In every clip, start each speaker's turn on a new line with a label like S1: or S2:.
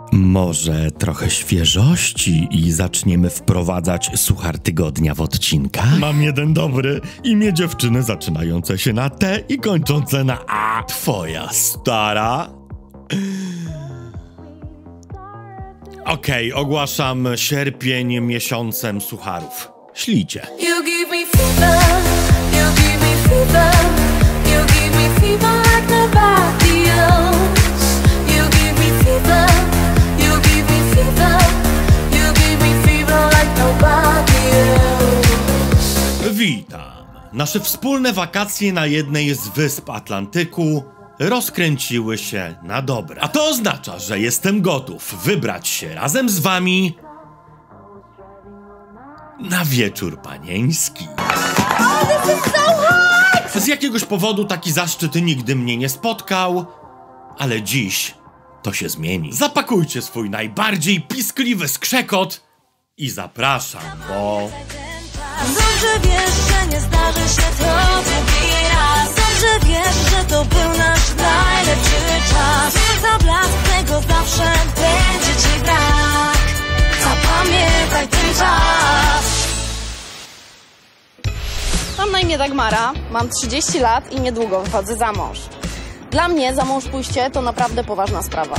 S1: Może trochę świeżości i zaczniemy wprowadzać suchar tygodnia w odcinkach? Mam jeden dobry. Imię dziewczyny zaczynające się na T i kończące na A. Twoja stara? Okej, ogłaszam sierpień miesiącem sucharów. Ślijcie.
S2: You give me fever, you give me fever, you give me fever like nobody else. You give me fever, you give me fever, you give me fever like nobody else.
S1: Witam. Nasze wspólne wakacje na jednej z wysp Atlantyku rozkręciły się na dobre. A to oznacza, że jestem gotów wybrać się razem z wami na wieczór panieński. Z jakiegoś powodu taki zaszczyt nigdy mnie nie spotkał, ale dziś to się zmieni. Zapakujcie swój najbardziej piskliwy skrzekot i zapraszam, bo...
S2: Dobrze wiesz, że nie zdarzy się to drugi raz. Dobrze wiesz, że to był nasz najlepszy czas. Zablask tego zawsze będzie ci brak. Zapamiętaj ten czas.
S3: Mam na imię Dagmara, mam 30 lat i niedługo wychodzę za mąż. Dla mnie za mąż pójście to naprawdę poważna sprawa.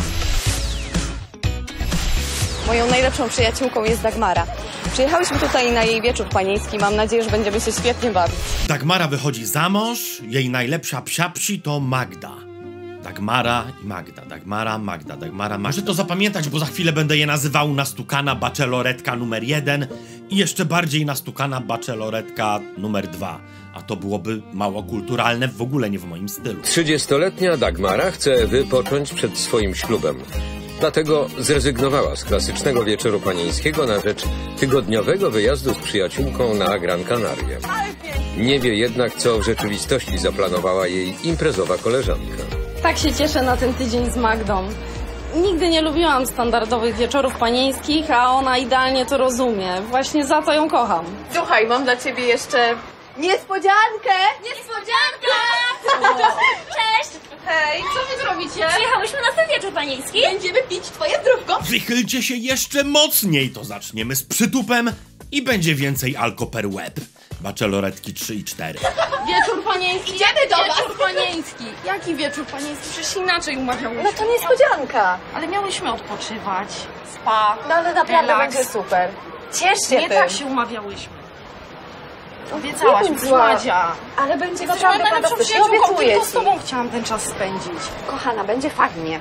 S3: Moją najlepszą przyjaciółką jest Dagmara. Przyjechałyśmy tutaj na jej wieczór panieński. Mam nadzieję, że będziemy się świetnie bawić.
S1: Dagmara wychodzi za mąż, jej najlepsza psiapsi to Magda. Dagmara i Magda, Dagmara, Magda, Dagmara. Macie to zapamiętać, bo za chwilę będę je nazywał nastukana bacheloretka numer 1 i jeszcze bardziej nastukana bacheloretka numer 2. A to byłoby mało kulturalne, w ogóle nie w moim stylu.
S4: 30-letnia Dagmara chce wypocząć przed swoim ślubem. Dlatego zrezygnowała z klasycznego wieczoru panieńskiego na rzecz tygodniowego wyjazdu z przyjaciółką na Gran Canaria. Nie wie jednak, co w rzeczywistości zaplanowała jej imprezowa koleżanka.
S3: Tak się cieszę na ten tydzień z Magdą. Nigdy nie lubiłam standardowych wieczorów panieńskich, a ona idealnie to rozumie. Właśnie za to ją kocham.
S5: Słuchaj, mam dla ciebie jeszcze niespodziankę!
S6: Niespodzianka! Cześć!
S5: Hej, co wy zrobicie?
S6: Przyjechałyśmy na ten wieczór panieński.
S5: Będziemy pić twoje zdrówko!
S1: Wychylcie się jeszcze mocniej, to zaczniemy z przytupem i będzie więcej alko per łeb. Bacheloretki 3 i 4.
S3: Wieczór panieński?
S5: Idziemy do was!
S3: Wieczór panieński! Jaki wieczór panieński? Przecież inaczej umawiałyśmy.
S5: No to niespodzianka!
S3: Ale miałyśmy odpoczywać, spa,
S5: No ale naprawdę
S3: relaks.
S5: będzie super. Ciesz się
S3: Nie
S5: tym.
S3: tak się umawiałyśmy. Obiecałaś mi,
S5: Byłem zła.
S3: Madzia.
S5: Ale będzie
S3: Jesteś moją
S5: naprawdę
S3: najlepszą
S5: fantastycznie,
S3: przyjaciółką,
S5: obiecuję
S3: tylko z
S5: ci.
S3: tobą chciałam ten czas spędzić.
S5: Kochana, będzie fajnie.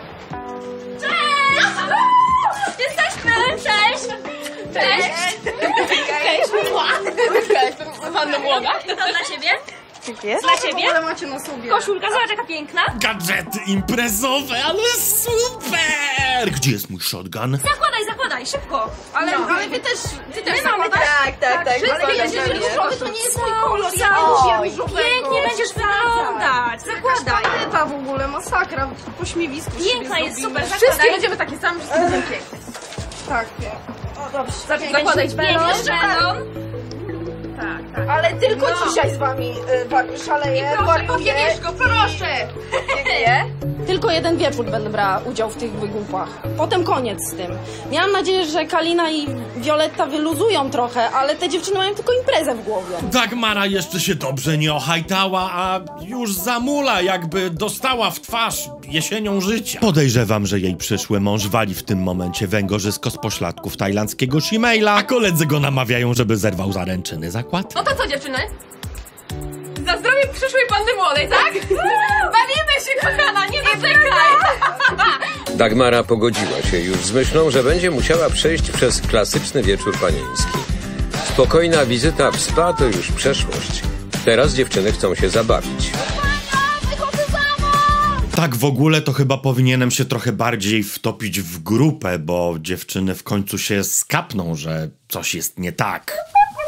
S6: Jesteśmy! Cześć! Cześć!
S5: Cześć, Wanna młoda.
S6: To dla ciebie?
S5: Jest?
S6: Dla ciebie?
S3: Ale macie na sobie.
S6: Koszulka, zobacz jaka piękna.
S1: Gadżety imprezowe, ale super! Gdzie jest mój shotgun?
S6: Zakładaj, szybko.
S3: Ale wy też
S5: Tak, tak.
S3: Ale będziemy różowy, to nie jest mój kolor. Ja
S6: Oj,
S3: lubię różowego.
S6: pięknie będziesz wyglądać. Zakładaj.
S3: Ewa w ogóle, masakra. Po śmiewisku
S6: Piękna jest, super,
S5: Wszystkie
S6: zakładaj.
S5: będziemy takie same, wszystkie będą piękne.
S3: Tak, o dobrze.
S5: Zakładaj
S6: Piękny szalon.
S3: Ale tylko dzisiaj z wami szaleję, wariuję.
S5: proszę!
S3: Tylko jeden wieczór będę brała udział w tych wygłupach. Potem koniec z tym. Miałam nadzieję, że Kalina i Violetta wyluzują trochę, ale te dziewczyny mają tylko imprezę w głowie.
S1: Dagmara jeszcze się dobrze nie ohajtała, a już zamula, jakby dostała w twarz jesienią życia. Podejrzewam, że jej przyszły mąż wali w tym momencie węgorzysko z pośladków tajlandzkiego shimejla, a koledzy go namawiają, żeby zerwał zaręczyny zakład.
S5: No to co, dziewczyny? Za zdrowie przyszłej panny młodej, tak? Bawimy się, kochana, nie narzekaj!
S4: Dagmara pogodziła się już z myślą, że będzie musiała przejść przez klasyczny wieczór panieński. Spokojna wizyta w spa to już przeszłość. Teraz dziewczyny chcą się zabawić.
S1: Tak w ogóle to chyba powinienem się trochę bardziej wtopić w grupę, bo dziewczyny w końcu się skapną, że coś jest nie tak.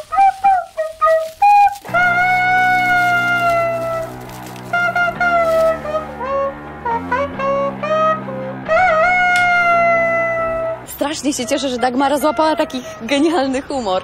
S3: Strasznie się cieszę, że Dagmara złapała taki genialny humor.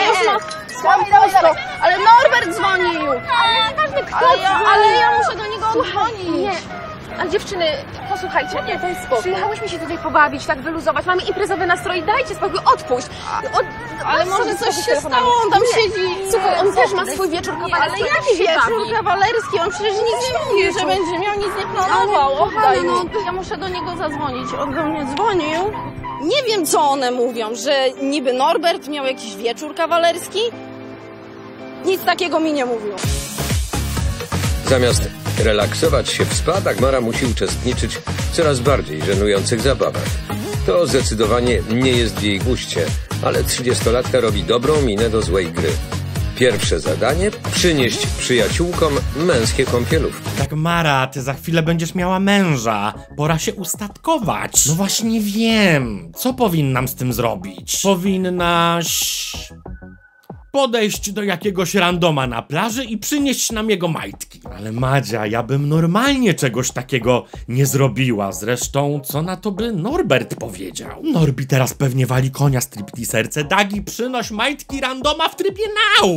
S5: Ale Norbert dzwonił!
S3: Ale ja muszę do niego dzwonić.
S5: Ale dziewczyny, posłuchajcie, nie, daj spokój. Przyjechałyśmy się tutaj pobawić, tak wyluzować, mamy imprezowy nastrój, dajcie spokój, odpuść.
S3: Ale może coś się stało, on tam siedzi.
S5: Słuchaj, on też ma swój wieczór kawalerski.
S3: Ale jaki wieczór kawalerski? On przecież nic nie mówi, że będzie miał, nic nie planował. Oddaj no, ja muszę do niego zadzwonić. On do mnie dzwonił. Nie wiem, co one mówią, że niby Norbert miał jakiś wieczór kawalerski? Nic takiego mi nie mówił.
S4: Zamiast relaksować się w spa, Dagmara musi uczestniczyć w coraz bardziej żenujących zabawach. To zdecydowanie nie jest w jej guście, ale 30-latka robi dobrą minę do złej gry. Pierwsze zadanie – przynieść przyjaciółkom męskie kąpielówki.
S1: Dagmara, ty za chwilę będziesz miała męża. Pora się ustatkować. No właśnie wiem. Co powinnam z tym zrobić? Powinnaś podejść do jakiegoś randoma na plaży i przynieść nam jego majtki. Ale Madzia, ja bym normalnie czegoś takiego nie zrobiła. Zresztą, co na to by Norbert powiedział? Norbi teraz pewnie wali konia stripteaserce. Dagi, przynoś majtki randoma w trybie now!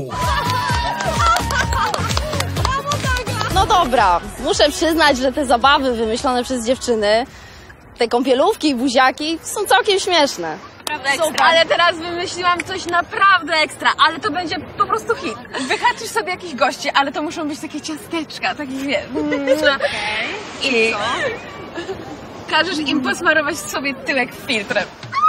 S3: No dobra, muszę przyznać, że te zabawy wymyślone przez dziewczyny, te kąpielówki i buziaki są całkiem śmieszne.
S5: Super. Ale teraz wymyśliłam coś naprawdę ekstra, ale to będzie po prostu hit. Wyhaczysz sobie jakichś gości, ale to muszą być takie ciasteczka, takie wiesz. I każesz im posmarować sobie tyłek filtrem.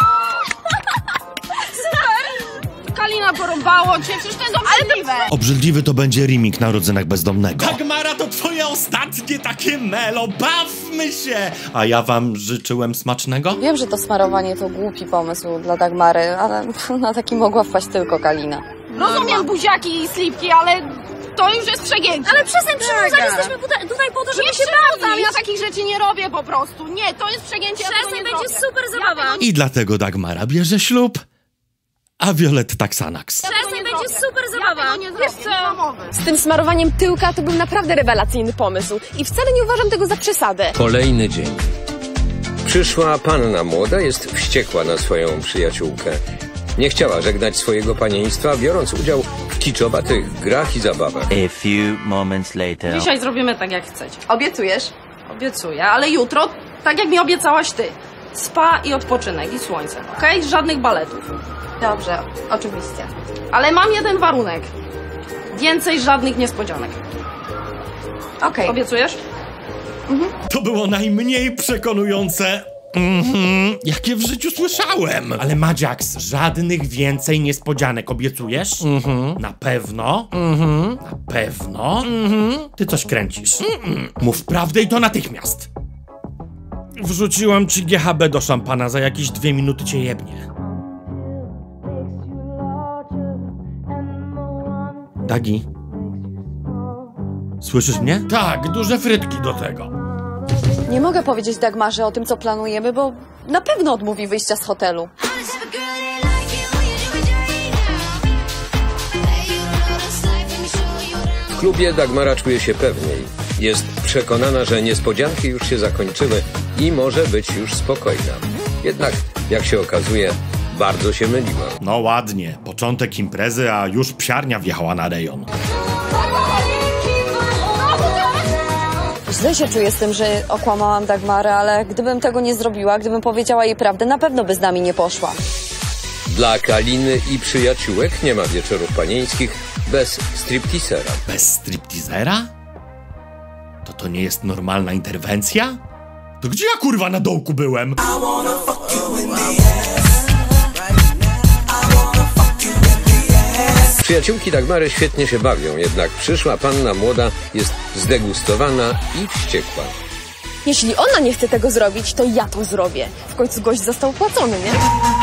S3: Kalina porąbało cię, przecież to jest obrzydliwe.
S1: Obrzydliwy to będzie remake na Rodzynek Bezdomnego. Dagmara, to twoje ostatnie takie melo, bawmy się! A ja wam życzyłem smacznego?
S7: Wiem, że to smarowanie to głupi pomysł dla Dagmary, ale na taki mogła wpaść tylko Kalina.
S3: Rozumiem buziaki i slipki, ale to już jest przegięcie.
S6: Ale przestań przynudzać, jesteśmy tutaj po to, żeby
S3: Nie
S6: się
S3: przynudzam,
S6: bawić.
S3: ja takich rzeczy nie robię po prostu. Nie, to jest przegięcie, ja tego
S6: Przestań,
S3: nie
S6: będzie
S3: zrobię.
S6: super zabawa.
S1: I dlatego Dagmara bierze ślub, a Violetta Xanax.
S6: Przestań, będzie super
S3: Ja
S6: zabawa.
S3: tego nie zrobię,
S5: Wiesz co?
S3: nie ma mowy.
S5: Z tym smarowaniem tyłka to był naprawdę rewelacyjny pomysł i wcale nie uważam tego za przesadę.
S4: Kolejny dzień. Przyszła panna młoda jest wściekła na swoją przyjaciółkę. Nie chciała żegnać swojego panieństwa, biorąc udział w kiczowatych grach i zabawach.
S8: A few moments later.
S3: Dzisiaj zrobimy tak, jak chcecie.
S5: Obiecujesz?
S3: Obiecuję, ale jutro, tak jak mi obiecałaś ty. Spa i odpoczynek i słońce, okej? Żadnych baletów.
S7: Dobrze, oczywiście.
S3: Ale mam jeden warunek. Więcej żadnych niespodzianek.
S7: Okej.
S3: Obiecujesz?
S1: To było najmniej przekonujące, jakie w życiu słyszałem. Ale Madziax, żadnych więcej niespodzianek, obiecujesz? Na pewno? Na pewno? Ty coś kręcisz. Mów prawdę i to natychmiast. Wrzuciłam ci GHB do szampana, za jakieś 2 minuty cię jebnie. Dagi? Słyszysz mnie? Tak, duże frytki do tego.
S7: Nie mogę powiedzieć Dagmarze o tym, co planujemy, bo na pewno odmówi wyjścia z hotelu.
S4: W klubie Dagmara czuje się pewniej. Jest przekonana, że niespodzianki już się zakończyły i może być już spokojna. Jednak, jak się okazuje, bardzo się myliła.
S1: No ładnie, początek imprezy, a już psiarnia wjechała na rejon.
S7: Źle się czuję z tym, że okłamałam Dagmarę, ale gdybym tego nie zrobiła, gdybym powiedziała jej prawdę, na pewno by z nami nie poszła.
S4: Dla Kaliny i przyjaciółek nie ma wieczorów panieńskich bez stripteasera.
S1: Bez stripteasera? To nie jest normalna interwencja? To gdzie ja kurwa na dołku byłem?
S4: Przyjaciółki Dagmary świetnie się bawią, jednak przyszła panna młoda jest zdegustowana i wściekła.
S5: Jeśli ona nie chce tego zrobić, to ja to zrobię. W końcu gość został płacony, nie?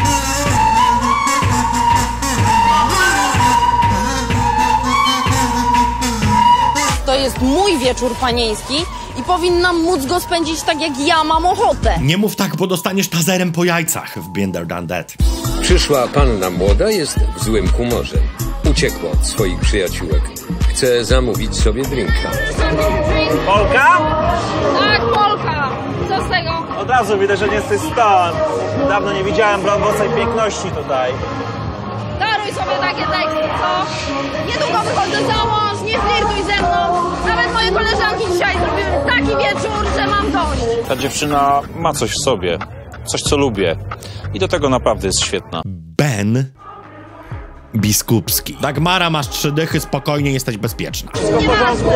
S3: To jest mój wieczór panieński i powinnam móc go spędzić tak, jak ja mam ochotę.
S1: Nie mów tak, bo dostaniesz tazerem po jajcach w Binder Than That.
S4: Przyszła panna młoda jest w złym humorze. Uciekła od swoich przyjaciółek. Chce zamówić sobie drinka.
S9: Polka?
S3: Tak, Polka! Co z tego?
S9: Od razu widać, że nie jesteś stąd. Dawno nie widziałem brązowej piękności tutaj.
S3: Daruj sobie takie teksty, co? Niedługo wychodzę za mąż, weź, nie flirtuj ze mną. Nawet moje koleżanki dzisiaj zrobiły taki wieczór, że mam dość.
S9: Ta dziewczyna ma coś w sobie. Coś, co lubię. I do tego naprawdę jest świetna.
S1: Ben Biskupski. Dagmara, masz 3 dychy, spokojnie, jesteś bezpieczna.
S3: Nieważne.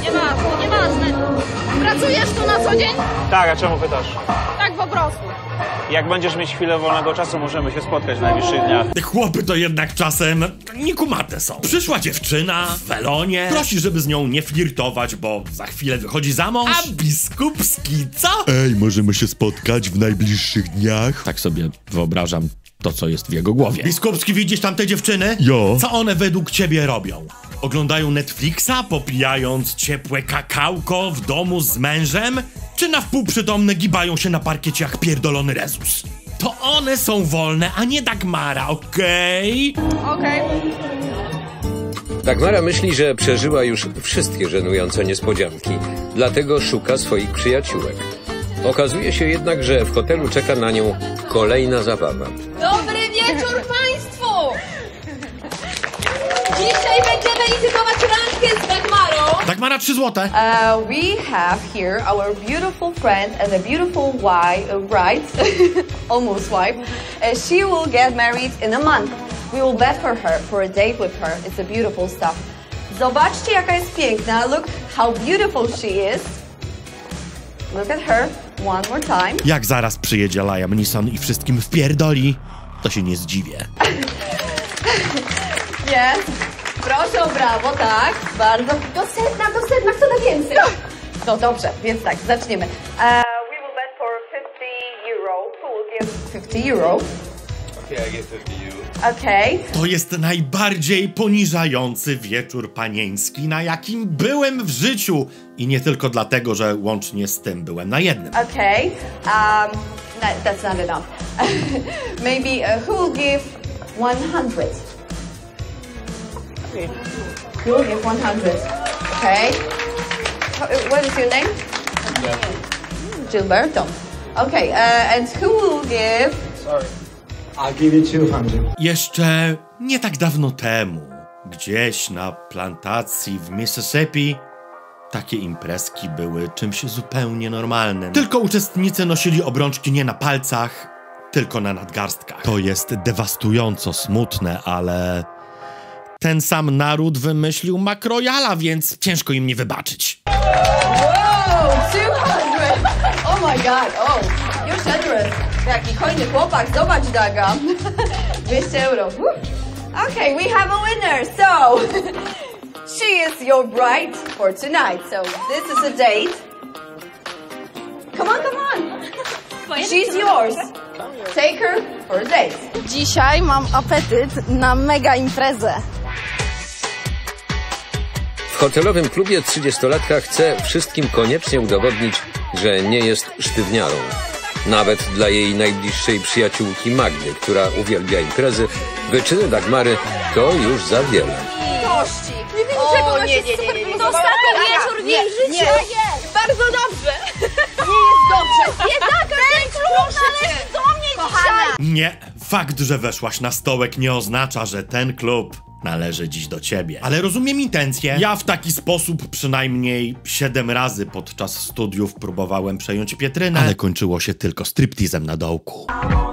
S3: Pracujesz tu na co dzień?
S9: Tak, a czemu pytasz?
S3: Tak po prostu.
S9: Jak będziesz mieć chwilę wolnego czasu, możemy się spotkać w najbliższych dniach.
S1: Te chłopy to jednak czasem niekumate są. Przyszła dziewczyna w welonie, prosi, żeby z nią nie flirtować, bo za chwilę wychodzi za mąż. A Biskupski, co? Ej, możemy się spotkać w najbliższych dniach? Tak sobie wyobrażam to, co jest w jego głowie. Biskupski, widzisz tam te dziewczyny? Jo. Co one według ciebie robią? Oglądają Netflixa, popijając ciepłe kakałko w domu z mężem? Czy na wpół przytomne gibają się na parkiecie jak pierdolony Rezus? To one są wolne, a nie Dagmara, okej?
S3: Okej.
S4: Dagmara myśli, że przeżyła już wszystkie żenujące niespodzianki, dlatego szuka swoich przyjaciółek. Okazuje się jednak, że w hotelu czeka na nią kolejna zabawa.
S5: Dobry wieczór Państwu! Dzisiaj będziemy licytować randkę z Dagmarą.
S1: Dagmara, 3 złote.
S7: We have here our beautiful friend and a beautiful wife, bride, almost wife. She will get married in a month. We will bet for her, for a date with her. It's a beautiful stuff. Zobaczcie, jaka jest piękna. Look how beautiful she is. Look at her. One more time.
S1: Jak zaraz przyjedzie Liam Neeson i wszystkim wpierdoli, to się nie zdziwię.
S7: Yes. Proszę o brawo, tak. Bardzo. Do sedna, kto da więcej? No dobrze, więc tak, zaczniemy. We will bet for 50 euro. Who will give 50 euro?
S9: Okay, I get 50 euro.
S7: Okay.
S1: To jest najbardziej poniżający wieczór panieński, na jakim byłem w życiu. I nie tylko dlatego, że łącznie z tym byłem na jednym.
S7: Okay. That's not enough. Maybe who will give 100? You will give 100. Okay. What is your name? Gilberto. Okay. And who will give?
S10: Sorry. I'll give you 200.
S1: Jeszcze nie tak dawno temu, gdzieś na plantacji w Mississippi, takie imprezki były czymś zupełnie normalnym. Tylko uczestnicy nosili obrączki nie na palcach, tylko na nadgarstkach. To jest dewastująco smutne, ale ten sam naród wymyślił makrojala, więc ciężko im nie wybaczyć.
S7: Wow, 200! Oh my god, oh, you're generous. Jaki hojny chłopak, zobacz Daga. 200 euro. Okay, we have a winner, so she is your bride for tonight. So this is a date. Come on. She's yours. Take her for a date.
S3: Dzisiaj mam apetyt na mega imprezę.
S4: W hotelowym klubie 30-latka chce wszystkim koniecznie udowodnić, że nie jest sztywniarą. Nawet dla jej najbliższej przyjaciółki Magdy, która uwielbia imprezy, wyczyny Dagmary to już za wiele.
S3: Tości. Nie.
S6: To ostatni wieczór w jej życiu.
S3: Bardzo dobrze. Nie jest dobrze. Ten klub należy do mnie dzisiaj.
S1: Nie, fakt, że weszłaś na stołek nie oznacza, że ten klub należy dziś do ciebie. Ale rozumiem intencję. Ja w taki sposób przynajmniej 7 razy podczas studiów próbowałem przejąć Pietrynę, ale kończyło się tylko striptizem na dołku.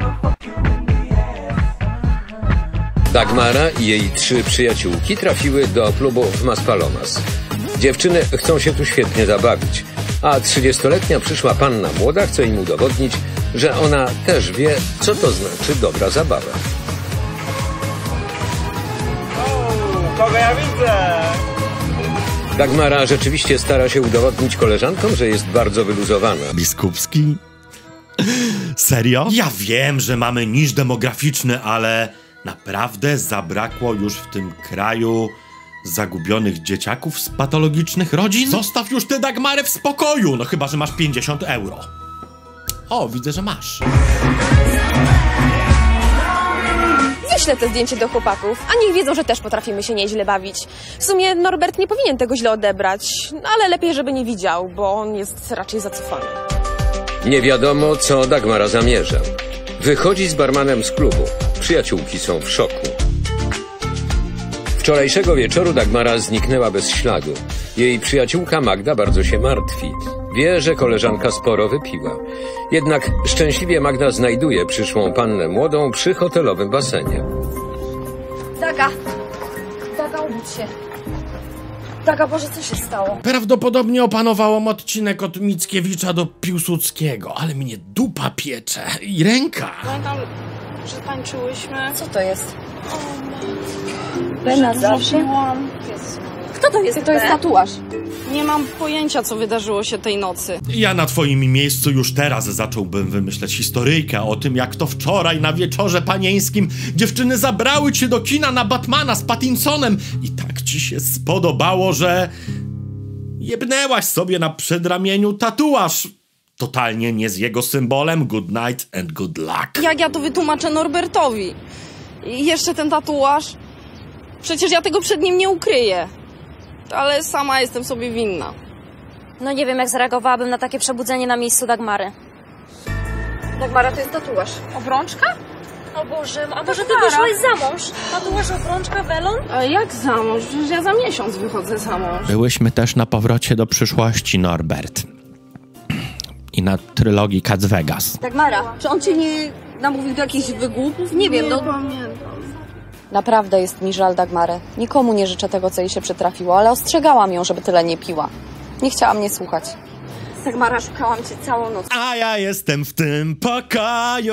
S4: Dagmara i jej 3 przyjaciółki trafiły do klubu w Maspalomas. Dziewczyny chcą się tu świetnie zabawić, a 30-letnia przyszła panna młoda chce im udowodnić, że ona też wie, co to znaczy dobra zabawa.
S9: Kogo ja widzę?
S4: Dagmara rzeczywiście stara się udowodnić koleżankom, że jest bardzo wyluzowana.
S1: Biskupski? Serio? Ja wiem, że mamy niż demograficzny, ale naprawdę zabrakło już w tym kraju zagubionych dzieciaków z patologicznych rodzin? Zostaw już tę Dagmarę w spokoju, no chyba, że masz 50 euro. O, widzę, że masz.
S5: Wyślę to zdjęcie do chłopaków, a niech wiedzą, że też potrafimy się nieźle bawić. W sumie Norbert nie powinien tego źle odebrać, no ale lepiej, żeby nie widział, bo on jest raczej zacofany.
S4: Nie wiadomo, co Dagmara zamierza. Wychodzi z barmanem z klubu. Przyjaciółki są w szoku. W Wczorajszego wieczoru Dagmara zniknęła bez śladu. Jej przyjaciółka Magda bardzo się martwi. Wie, że koleżanka sporo wypiła. Jednak szczęśliwie Magda znajduje przyszłą pannę młodą przy hotelowym basenie.
S5: Daga, obudź się. Daga, Boże, co się stało?
S1: Prawdopodobnie opanowałam odcinek od Mickiewicza do Piłsudskiego, ale mnie dupa piecze i ręka.
S3: Pamiętam, że tańczyłyśmy.
S5: Co to jest?
S3: Na zawsze?
S5: Kto to jest?
S3: To jest tatuaż. Nie mam pojęcia, co wydarzyło się tej nocy.
S1: Ja na twoim miejscu już teraz zacząłbym wymyśleć historyjkę o tym, jak to wczoraj na wieczorze panieńskim dziewczyny zabrały cię do kina na Batmana z Pattinsonem i tak ci się spodobało, że jebnęłaś sobie na przedramieniu tatuaż. Totalnie nie z jego symbolem good night and good luck.
S3: Jak ja to wytłumaczę Norbertowi? I jeszcze ten tatuaż? Przecież ja tego przed nim nie ukryję. Ale sama jestem sobie winna.
S6: No nie wiem, jak zareagowałabym na takie przebudzenie na miejscu Dagmary.
S5: Dagmara, to jest tatuaż.
S6: Obrączka? O Boże, a może ty wyszłaś za mąż? Tatuaż, obrączka, welon?
S3: A jak za mąż? Przecież ja za miesiąc wychodzę za mąż.
S1: Byłyśmy też na powrocie do przyszłości, Norbert. I na trylogii Cats Vegas.
S7: Dagmara, czy on cię nie namówił do jakichś wygłupów? Nie wiem, no...
S3: pamiętam.
S7: Naprawdę jest mi żal Dagmary. Nikomu nie życzę tego, co jej się przytrafiło, ale ostrzegałam ją, żeby tyle nie piła. Nie chciała mnie słuchać. Dagmara, szukałam cię całą noc.
S1: A ja jestem w tym pokoju.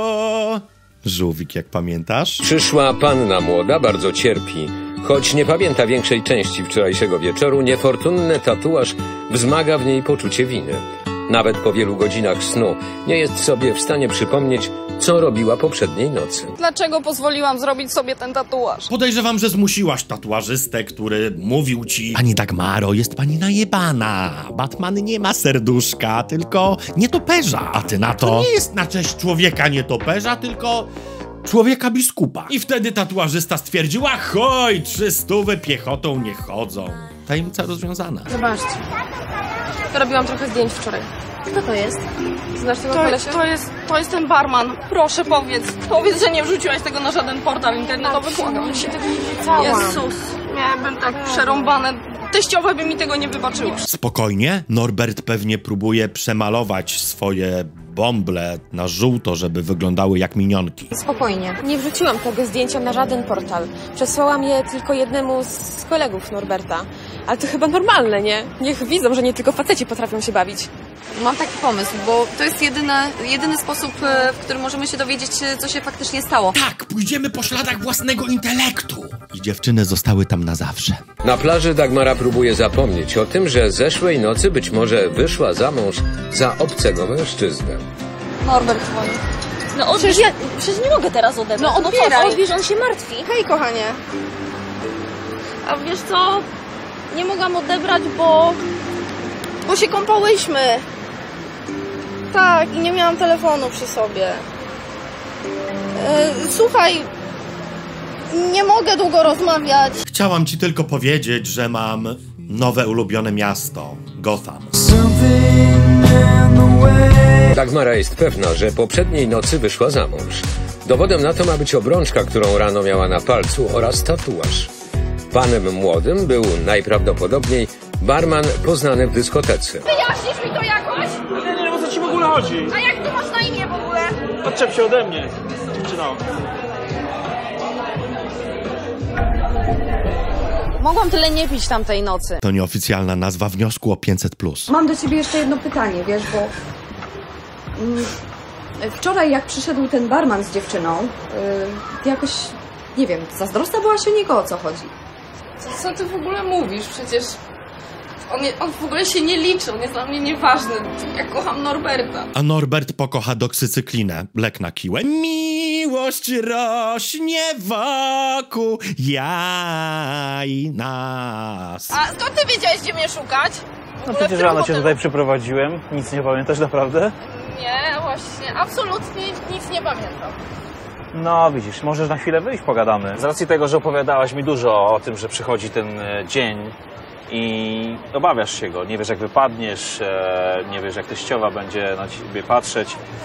S1: Żółwik, jak pamiętasz?
S4: Przyszła panna młoda bardzo cierpi. Choć nie pamięta większej części wczorajszego wieczoru, niefortunny tatuaż wzmaga w niej poczucie winy. Nawet po wielu godzinach snu nie jest sobie w stanie przypomnieć, co robiła poprzedniej nocy.
S3: Dlaczego pozwoliłam zrobić sobie ten tatuaż?
S1: Podejrzewam, że zmusiłaś tatuażystę, który mówił ci: Pani Dagmaro, jest pani najebana. Batman nie ma serduszka, tylko nietoperza. A ty na to nie jest na cześć człowieka nietoperza, tylko człowieka biskupa. I wtedy tatuażysta stwierdziła: hoj, 300 piechotą nie chodzą. Tajemnica rozwiązana.
S5: Zobaczcie. To robiłam trochę zdjęć wczoraj.
S6: Kto to jest?
S5: Znasz tego kolesia?
S3: To jest ten barman. Proszę, powiedz, że nie wrzuciłaś tego na żaden portal internetowy.
S5: Błagam się, tego nie wrzucałam.
S3: Jezus, miałabym tak przerąbane. Teściowa by mi tego nie wybaczyła.
S1: Spokojnie, Norbert pewnie próbuje przemalować swoje bąble na żółto, żeby wyglądały jak minionki.
S5: Spokojnie. Nie wrzuciłam tego zdjęcia na żaden portal. Przesłałam je tylko jednemu z kolegów Norberta. Ale to chyba normalne, nie? Niech widzą, że nie tylko faceci potrafią się bawić.
S7: Mam taki pomysł, bo to jest jedyny sposób, w którym możemy się dowiedzieć, co się faktycznie stało.
S1: Tak, pójdziemy po śladach własnego intelektu. I dziewczyny zostały tam na zawsze.
S4: Na plaży Dagmara próbuje zapomnieć o tym, że zeszłej nocy być może wyszła za mąż za obcego mężczyznę.
S7: Norbert dzwoni.
S6: No odbierz, przecież nie mogę teraz odebrać.
S3: No odbieraj.
S6: Odbierz, on się martwi.
S3: Hej, kochanie. A wiesz co? Nie mogłam odebrać, bo się kąpałyśmy. Tak, i nie miałam telefonu przy sobie. Słuchaj, nie mogę długo rozmawiać.
S1: Chciałam ci tylko powiedzieć, że mam nowe ulubione miasto, Gotham.
S4: Dagmara jest pewna, że poprzedniej nocy wyszła za mąż. Dowodem na to ma być obrączka, którą rano miała na palcu, oraz tatuaż. Panem młodym był najprawdopodobniej barman poznany w dyskotece.
S3: Wyjaśnisz mi to jakoś?
S10: Nie, o co ci w ogóle chodzi?
S3: A jak tu masz na imię w ogóle?
S10: Odczep się ode mnie, dziewczyno.
S3: Mogłam tyle nie pić tamtej nocy.
S1: To nieoficjalna nazwa wniosku o 500+.
S7: Mam do ciebie jeszcze jedno pytanie, wiesz, bo... wczoraj jak przyszedł ten barman z dziewczyną, ty jakoś, nie wiem, zazdrosna byłaś o niego, o co chodzi?
S3: Co ty w ogóle mówisz? Przecież on w ogóle się nie liczy, on jest dla mnie nieważny. Ja kocham Norberta.
S1: A Norbert pokocha doksycyklinę, lek na kiłę. Miłość rośnie wokół jaj nas.
S3: A skąd ty wiedziałeś, gdzie mnie szukać?
S10: No przecież rano cię tutaj przyprowadziłem. Nic nie pamiętasz naprawdę?
S3: Nie, właśnie, absolutnie nic nie pamiętam.
S9: No widzisz, możesz na chwilę wyjść, pogadamy. Z racji tego, że opowiadałaś mi dużo o tym, że przychodzi ten dzień i obawiasz się go. Nie wiesz, jak wypadniesz, nie wiesz, jak teściowa będzie na ciebie patrzeć.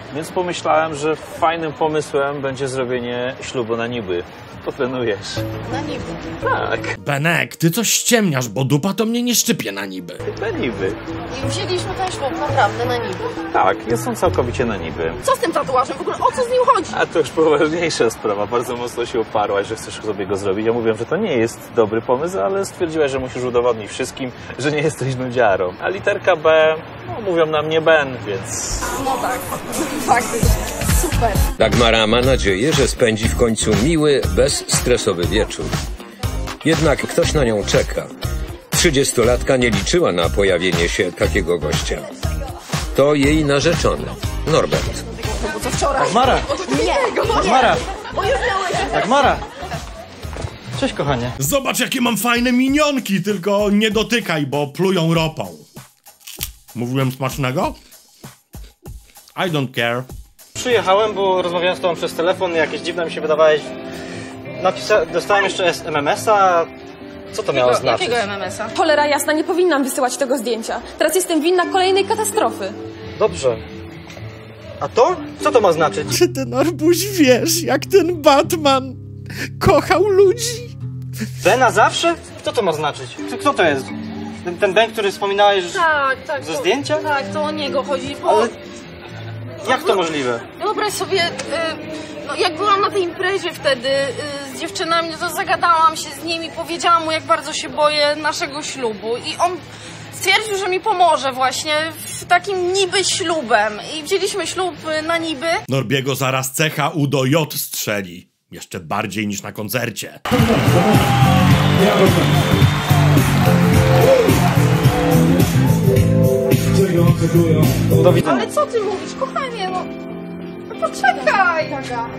S9: Więc pomyślałem, że fajnym pomysłem będzie zrobienie ślubu na niby. Potrenujesz.
S3: Na niby.
S9: Tak.
S1: Benek, ty coś ściemniasz, bo dupa to mnie nie szczypie na niby.
S9: Na niby.
S3: I wzięliśmy ten ślub naprawdę na niby.
S9: Tak, jest on całkowicie na niby.
S3: Co z tym tatuażem? W ogóle o co z nim chodzi?
S9: A to już poważniejsza sprawa. Bardzo mocno się oparłaś, że chcesz sobie go zrobić. Ja mówiłem, że to nie jest dobry pomysł, ale stwierdziłaś, że musisz udowodnić wszystkim, że nie jesteś nudziarą. A literka B, no, mówią na mnie Ben, więc...
S3: No tak, faktycznie. Super.
S4: Dagmara ma nadzieję, że spędzi w końcu miły, bezstresowy wieczór. Jednak ktoś na nią czeka. 30-latka nie liczyła na pojawienie się takiego gościa. To jej narzeczony, Norbert.
S3: No bo co wczoraj?
S10: Dagmara!
S3: Nie,
S10: Dagmara!
S3: bo już miałeś...
S10: Dagmara! Cześć, kochanie.
S1: Zobacz, jakie mam fajne minionki, tylko nie dotykaj, bo plują ropą. Mówiłem smacznego? I don't care.
S10: Przyjechałem, bo rozmawiałem z tobą przez telefon i jakieś dziwne mi się wydawałeś. Dostałem jeszcze MMS-a. Co to miało znaczyć?
S3: Jakiego MMS-a?
S5: Cholera jasna, nie powinnam wysyłać tego zdjęcia. Teraz jestem winna kolejnej katastrofy.
S10: Dobrze. A to? Co to ma znaczyć?
S1: Czy ty, Norbuś, wiesz, jak ten Batman kochał ludzi?
S10: Ben zawsze? Co to ma znaczyć? Kto to jest? Ten Ben, który wspominałeś
S3: Tak.
S10: ze zdjęcia?
S3: Tak, to o niego chodzi, bo...
S10: Ale jak to możliwe?
S3: Wyobraź sobie, no jak byłam na tej imprezie wtedy z dziewczynami, to zagadałam się z nimi, powiedziałam mu, jak bardzo się boję naszego ślubu i on stwierdził, że mi pomoże właśnie w takim niby ślubem i wzięliśmy ślub na niby.
S1: Norbiego zaraz cecha U do J strzeli. Jeszcze bardziej niż na koncercie.
S10: Do widzenia.
S3: Ale co ty mówisz, kochanie, no poczekaj.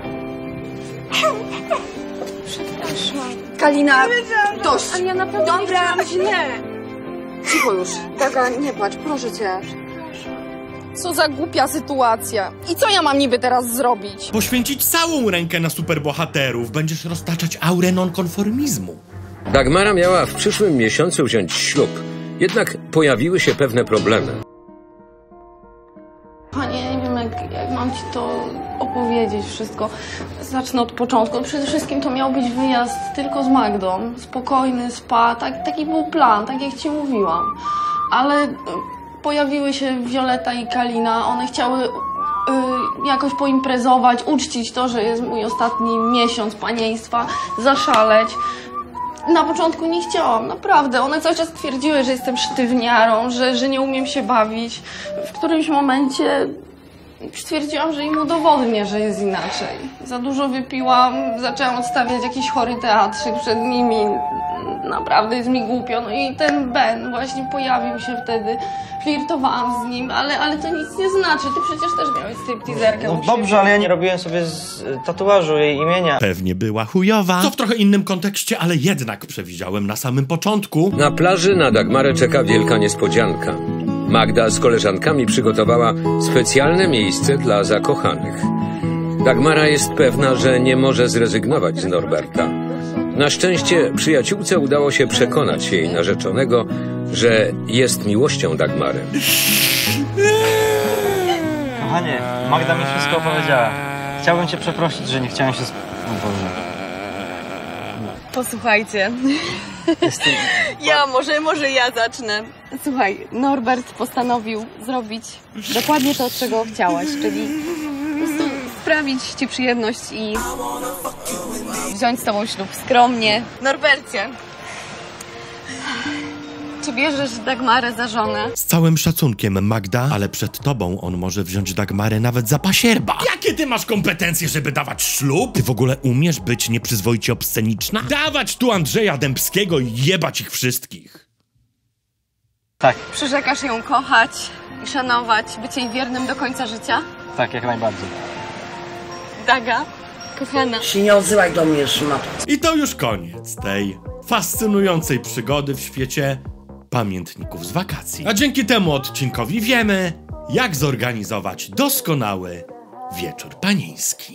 S3: Przepraszam. Kalina, dość.
S5: Ale ja naprawdę nie
S3: Dobra,
S5: chciałam źle.
S3: cicho już. Daga, nie płacz, proszę cię. Co za głupia sytuacja. I co ja mam niby teraz zrobić?
S1: Poświęcić całą rękę na superbohaterów. Będziesz roztaczać aurę nonkonformizmu.
S4: Dagmara miała w przyszłym miesiącu wziąć ślub. Jednak pojawiły się pewne problemy.
S3: Panie, ja nie wiem, jak mam ci to opowiedzieć wszystko. Zacznę od początku. Przede wszystkim to miał być wyjazd tylko z Magdą. Spokojny, spa. Taki był plan, tak jak ci mówiłam. Ale pojawiły się Violeta i Kalina. One chciały jakoś poimprezować, uczcić to, że jest mój ostatni miesiąc panieństwa, zaszaleć. Na początku nie chciałam, naprawdę. One cały czas twierdziły, że jestem sztywniarą, że nie umiem się bawić. W którymś momencie stwierdziłam, że im udowodnię, że jest inaczej. Za dużo wypiłam, zaczęłam odstawiać jakiś chory teatrzyk przed nimi. Naprawdę jest mi głupio. No i ten Ben właśnie pojawił się wtedy. Flirtowałam z nim, ale to nic nie znaczy. Ty przecież też miałeś stripteaserkę.
S10: No dobrze, ale ja nie robiłem sobie z tatuażu jej imienia.
S1: Pewnie była chujowa. Co w trochę innym kontekście, ale jednak przewidziałem na samym początku.
S4: Na plaży na Dagmarę czeka wielka niespodzianka. Magda z koleżankami przygotowała specjalne miejsce dla zakochanych. Dagmara jest pewna, że nie może zrezygnować z Norberta. Na szczęście przyjaciółce udało się przekonać jej narzeczonego, że jest miłością Dagmary.
S10: Kochanie, Magda mi wszystko opowiedziała. Chciałbym cię przeprosić, że nie chciałem się...
S5: Posłuchajcie. Może ja zacznę. Słuchaj, Norbert postanowił zrobić dokładnie to, czego chciałaś, czyli po prostu sprawić ci przyjemność i wziąć z tobą ślub skromnie. Norbercie, czy bierzesz Dagmarę za żonę?
S1: Z całym szacunkiem, Magda, ale przed tobą on może wziąć Dagmarę nawet za pasierba. Jakie ty masz kompetencje, żeby dawać ślub? Ty w ogóle umiesz być nieprzyzwoicie obsceniczna? Dawać tu Andrzeja Dębskiego i jebać ich wszystkich.
S10: Tak,
S5: Przyrzekasz ją kochać i szanować, być jej wiernym do końca życia?
S10: tak, jak najbardziej.
S5: Daga, kochana.
S11: Się nie odzywaj do mnie, szmato.
S1: I to już koniec tej fascynującej przygody w świecie pamiętników z wakacji. A dzięki temu odcinkowi wiemy, jak zorganizować doskonały wieczór panieński.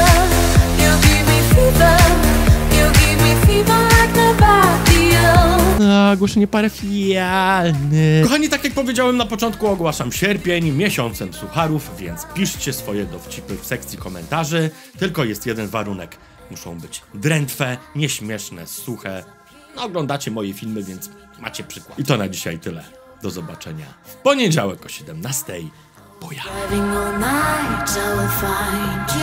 S2: You give me fever like nobody else.
S1: Ogłoszenie parafialne. Kochani, tak jak powiedziałem na początku, ogłaszam sierpień miesiącem sucharów, więc piszcie swoje dowcipy w sekcji komentarzy. Tylko jest jeden warunek. Muszą być drętwe, nieśmieszne, suche. No, oglądacie moje filmy, więc macie przykład. I to na dzisiaj tyle. Do zobaczenia w poniedziałek o 17:00. Buja.